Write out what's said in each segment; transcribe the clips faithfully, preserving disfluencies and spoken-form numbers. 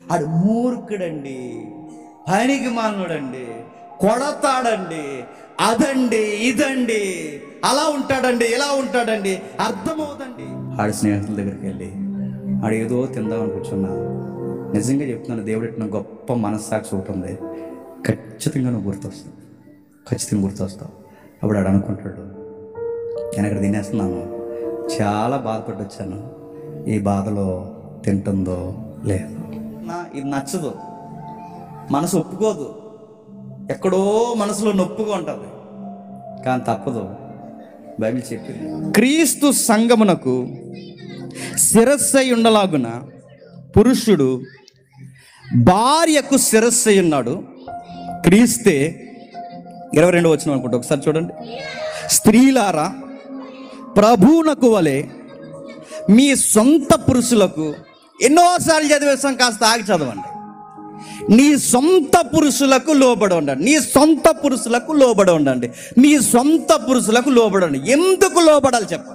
ఆడు మూర్ఖుడండి, పనికి మానుడండి, కొడతాడండి, అదండి ఇదండి, అలా ఉంటాడండి ఇలా ఉంటాడండి, అర్థమవుదండి. ఆడి స్నేహితుల దగ్గరికి వెళ్ళి ఆడు ఏదో తిందామని కూర్చున్నా, నిజంగా చెప్తున్నాను, దేవుడు ఇట్లా గొప్ప మనస్సాక్షి ఒకటి ఉంది, ఖచ్చితంగా నువ్వు గుర్తొస్తావు, ఖచ్చితంగా గుర్తొస్తావు. అప్పుడు ఆడు అనుకుంటాడు, నేను ఇక్కడ తినేస్తున్నాను, చాలా బాధపడి వచ్చాను, ఈ బాధలో తింటుందో లేదు, నా ఇది నచ్చదు, మనసు ఒప్పుకోదు, ఎక్కడో మనసులో నొప్పుగా ఉంటుంది, కానీ తప్పదు. బైబిల్ చెప్పింది, క్రీస్తు సంగమునకు శిరస్సు అయి ఉండలాగున పురుషుడు భార్యకు శిరస్సు అయి ఉన్నాడు. క్రీస్తే ఇరవై రెండు వచ్చిన అనుకుంటా, ఒకసారి చూడండి. స్త్రీలారా ప్రభువునకు వలె మీ సొంత పురుషులకు, ఎన్నోసార్లు చదివేస్తాం, కాస్త ఆగి చదవండి. నీ సొంత పురుషులకు లోబడి ఉండండి, నీ సొంత పురుషులకు లోబడి ఉండండి, నీ సొంత పురుషులకు లోబడండి. ఎందుకు లోబడాలి చెప్పండి?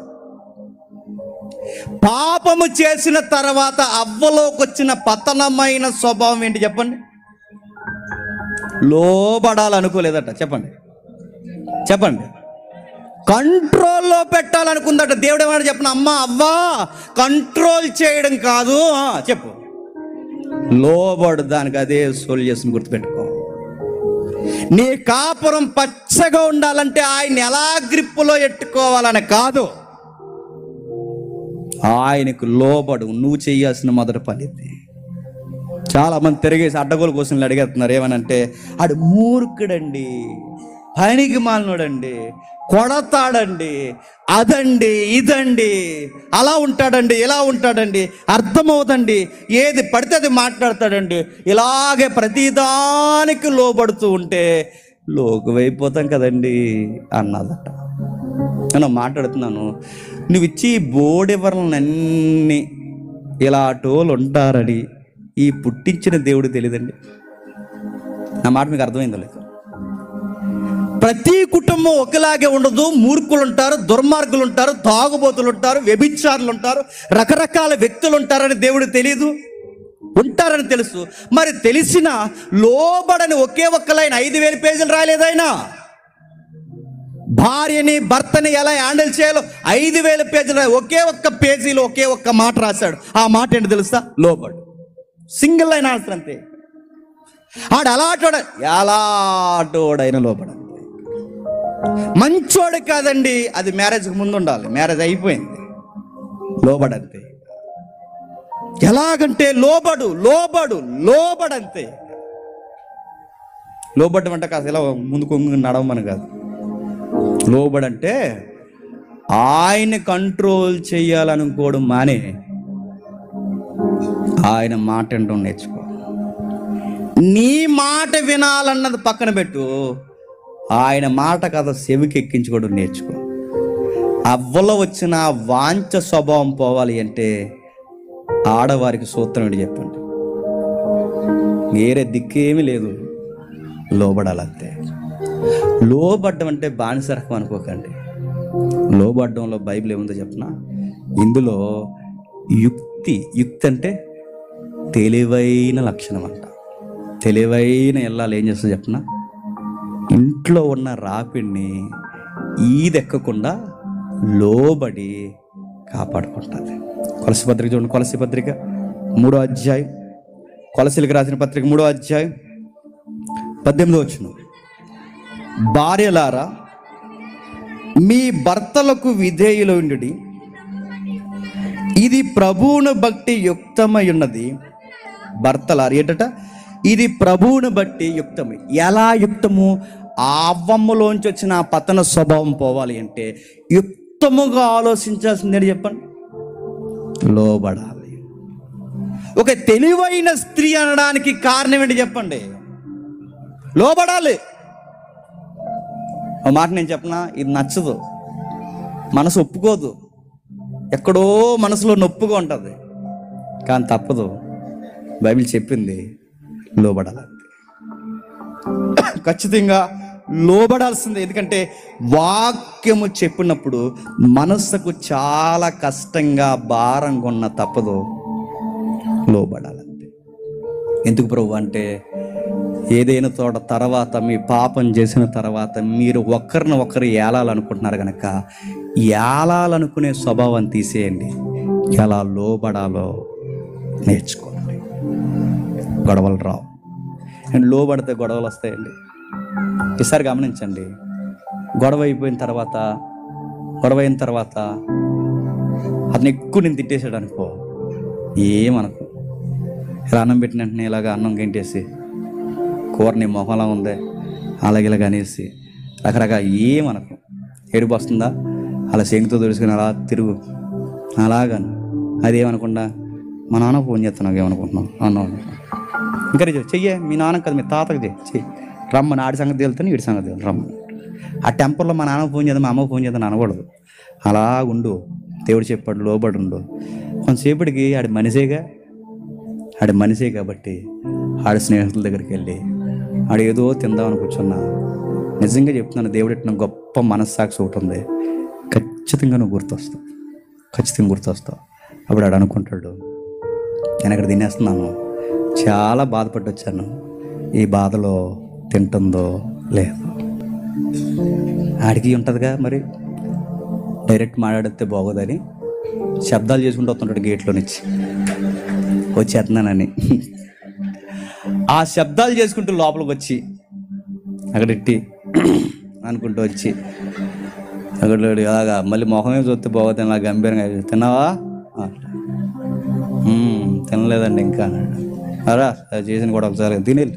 పాపము చేసిన తర్వాత అవ్వలోకి వచ్చిన పతనమైన స్వభావం ఏంటి చెప్పండి? లోబడాలనుకోలేదట, చెప్పండి చెప్పండి కంట్రోల్లో పెట్టాలనుకుందట. దేవుడు ఏమన్నా చెప్పిన, అమ్మ అవ్వా కంట్రోల్ చేయడం కాదు, చెప్పు, లోబడు, దానికి అదే సొల్యూషన్, గుర్తుపెట్టుకో. నీ కాపురం పచ్చగా ఉండాలంటే ఆయన ఎలా గ్రిప్పులో ఎట్టుకోవాలని కాదు, ఆయనకు లోబడు. నువ్వు చేయాల్సిన మొదటి పని ఇది. చాలా మంది తిరిగేసి అడ్డగోలు క్వశ్చన్లు అడిగేస్తున్నారు, ఏమనంటే ఆడు మూర్ఖుడండి, పనికి మాలినోడండి, కొడతాడండి, అదండి ఇదండి, అలా ఉంటాడండి ఇలా ఉంటాడండి, అర్థమవుదండి, ఏది పడితే అది మాట్లాడతాడండి, ఇలాగే ప్రతిదానికి లోబడుతూ ఉంటే లోకువైపోతాం కదండి అన్నదట. నేను మాట్లాడుతున్నాను, నువ్వు ఇచ్చి బోడెవరలన్నీ ఇలా టోలు ఉంటారని ఈ పుట్టించిన దేవుడు తెలియదండి. నా మాట మీకు అర్థమైందో లేదు? ప్రతి కుటుంబం ఒకలాగే ఉండదు. మూర్ఖులు ఉంటారు, దుర్మార్గులు ఉంటారు, తాగుబోతులు ఉంటారు, వ్యభిచారులు ఉంటారు, రకరకాల వ్యక్తులు ఉంటారని దేవుడు తెలియదు? ఉంటారని తెలుసు. మరి తెలిసిన లోబడని ఒకే ఒక్క లైన్ ఐదు వేల పేజీలు రాలేదైనా. భార్యని భర్తని ఎలా హ్యాండిల్ చేయాలో ఐదు వేల పేజీలు, ఒకే ఒక్క పేజీలో ఒకే ఒక్క మాట రాశాడు. ఆ మాట ఏంటి తెలుసా? లోబడు. సింగిల్ లైన్ ఆన్సర్ అంతే. ఆడు అలాటోడ ఎలాటోడైనా లోబడు. మంచోడు కాదండి, అది మ్యారేజ్కి ముందు ఉండాలి, మ్యారేజ్ అయిపోయింది, లోబడంతే. ఎలాగంటే లోబడు లోబడు లోబడంతే. లోబడ్డం అంటే కాస్త ఇలా ముందు కొంగు నడవమని కాదు. లోబడంటే ఆయన కంట్రోల్ చేయాలనుకోవడం మానే ఆయన మాట వినడం నేర్చుకో. నీ మాట వినాలన్నది పక్కన పెట్టు, ఆయన మాట కదా చెవికి ఎక్కించుకోవడం నేర్చుకో. అవ్వలో వచ్చిన వాంఛ స్వభావం పోవాలి అంటే ఆడవారికి సూత్రం ఏంటి చెప్పండి? వేరే దిక్కేమీ లేదు, లోబడాలంతే. లోబడ్డం అంటే బానిసరకం అనుకోకండి. లోబడ్డంలో బైబిల్ ఏముందో చెప్పనా? ఇందులో యుక్తి, యుక్తి అంటే తెలివైన లక్షణం అంట. తెలివైన ఎల్లాలు ఏం చేస్తుందో చెప్పనా? ఇంట్లో ఉన్న రాపిడిని ఈదెక్కకుండా లోబడి కాపాడుకుంటుంది. కొలసి పత్రిక చూడండి, కొలసి పత్రిక మూడో అధ్యాయం, కొలసీలకు రాసిన పత్రిక మూడో అధ్యాయం పద్దెనిమిదో వచనం. భార్యలారా మీ భర్తలకు విధేయులుండుడి, ఇది ప్రభువును బట్టి యుక్తమై ఉన్నది. భర్తలారా ఏంటట? ఇది ప్రభువును బట్టి యుక్తమై. ఎలా యుక్తము? ఆ అవ్వమ్మలోంచి వచ్చిన ఆ పతన స్వభావం పోవాలి అంటే యుక్తముగా ఆలోచించాల్సిందే చెప్పండి, లోబడాలి. ఒక తెలివైన స్త్రీ అనడానికి కారణం ఏంటి చెప్పండి? లోబడాలి. ఆ మాట నేను చెప్పనా, ఇది నచ్చదు, మనసు ఒప్పుకోదు, ఎక్కడో మనసులో నొప్పుగా ఉంటుంది, కానీ తప్పదు. బైబిల్ చెప్పింది లోబడాలి, ఖచ్చితంగా లోబడాల్సిందే. ఎందుకంటే వాక్యము చెప్పినప్పుడు మనస్సుకు చాలా కష్టంగా భారంగా ఉన్న తప్పదు, లోబడాలంతే. ఎందుకు ప్రభు అంటే, ఏదైనా తోట తర్వాత మీ పాపం చేసిన తర్వాత మీరు ఒక్కరిని ఒక్కరు ఏలాలనుకుంటున్నారు కనుక ఏలాలనుకునే స్వభావం తీసేయండి. ఎలా లోబడాలో నేర్చుకోండి. గొడవలు రావు. అండ్ లోబడితే గొడవలు వస్తాయండి. ఈసారి గమనించండి, గొడవ అయిపోయిన తర్వాత గొడవ అయిన తర్వాత అతను ఎక్కువ నేను తిట్టేసాడు అనుకో, ఏమనుకో. ఇలా అన్నం పెట్టిన వెంటనే ఇలాగ అన్నం గంటేసి కూర నీ మొహంలా ఉంది అలాగే ఇలాగ అనేసి రకరకాల ఏమనకు. ఏడుపు వస్తుందా, అలా శంకుతో తుడుచుకుని అలా తిరుగు అలాగని. అదేమనకుండా మా నాన్న ఫోన్ చేస్తున్నావు ఏమనుకుంటున్నావు అన్నావు. ఇంకా చెయ్యే, మీ నాన్న కదా మీ తాతకు చెయ్యి, రమ్మని ఆడి సంగతి తెలుతాను వీడి సంగతి తెలుతాను రమ్మని. ఆ టెంపర్లో మా నాన్న ఫోన్ చేద్దాం మా అమ్మ ఫోన్ చేద్దాం అనకూడదు. అలా ఉండు, దేవుడు చెప్పాడు లోబడి ఉండు. కొంతసేపటికి ఆడి మనిషేగా, ఆడి మనిషే కాబట్టి ఆడి స్నేహితుల దగ్గరికి వెళ్ళి ఆడు ఏదో తిందామని కూర్చున్నా, నిజంగా చెప్తున్నాను, దేవుడు ఎట్టిన గొప్ప మనస్సాక్షి ఒకటి ఉంది, ఖచ్చితంగా నువ్వు గుర్తొస్తావు, ఖచ్చితంగా గుర్తొస్తావు. అప్పుడు ఆడు అనుకుంటాడు, నేను అక్కడ తినేస్తున్నాను, చాలా బాధపడి వచ్చాను, ఈ బాధలో తింటుందో లేదు. ఆడికి ఉంటుందిగా మరి, డైరెక్ట్ మాట్లాడితే బాగోదని శబ్దాలు చేసుకుంటూ వస్తుంటాడు గేట్లో నుంచి వచ్చేస్తున్నానని. ఆ శబ్దాలు చేసుకుంటూ లోపలికి వచ్చి అక్కడెట్టి అనుకుంటూ వచ్చి అక్కడ అలాగా మళ్ళీ మొహమే చూస్తే బాగోతుంది, అలా గంభీరంగా తిన్నావా, తినలేదండి ఇంకా అన్నాడు. అరా చేసిన కూడా ఒకసారి తినేళ్ళు.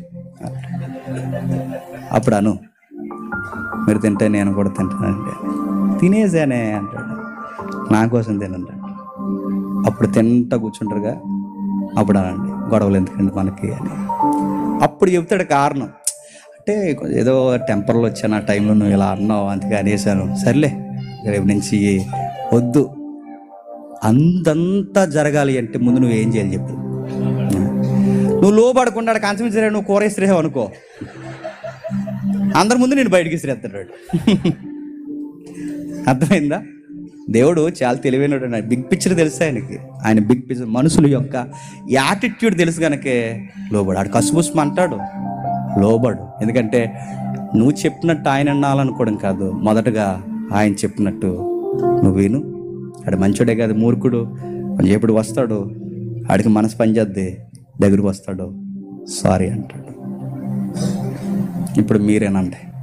అప్పుడు అను, మీరు తింటే నేను కూడా తింటానండి. తినేసానే అంటాడు, నా కోసం తినంటాడు. అప్పుడు తింటా కూర్చుంటారుగా, అప్పుడు అనండి గొడవలు ఎందుకండి మనకి అని. అప్పుడు చెప్తాడు కారణం. అంటే ఏదో టెంపర్లో వచ్చాను, ఆ టైంలో నువ్వు ఇలా అన్నావు అందుకే అనేసాను, సర్లే రేపు నుంచి వద్దు. అంతంతా జరగాలి అంటే ముందు నువ్వు ఏం చేయాలి చెప్పు. నువ్వు లోపడకుండా కంచం ఇసిరే, నువ్వు కూర ఇసిరేవు అనుకో, అందరి ముందు నేను బయటికి ఇసిరేస్తాడు. అర్థమైందా? దేవుడు చాలా తెలివైనడు. బిగ్ పిక్చర్ తెలుసు ఆయనకి. ఆయన బిగ్ పిక్చర్ మనుషుల యొక్క యాటిట్యూడ్ తెలుసు కనుకే లోబడు. ఆడు కసుబుస్మ అంటాడు, లోబడు. ఎందుకంటే నువ్వు చెప్పినట్టు ఆయన అనాలనుకోవడం కాదు, మొదటగా ఆయన చెప్పినట్టు నువ్వు విను. ఆడు మంచోడే కాదు, మూర్ఖుడు. కొంచెం ఎప్పుడు వస్తాడు, ఆడికి మనసు పనిచేద్ది, దగ్గరికి వస్తాడు, సారీ అంటాడు. ఇప్పుడు మీరేనండి.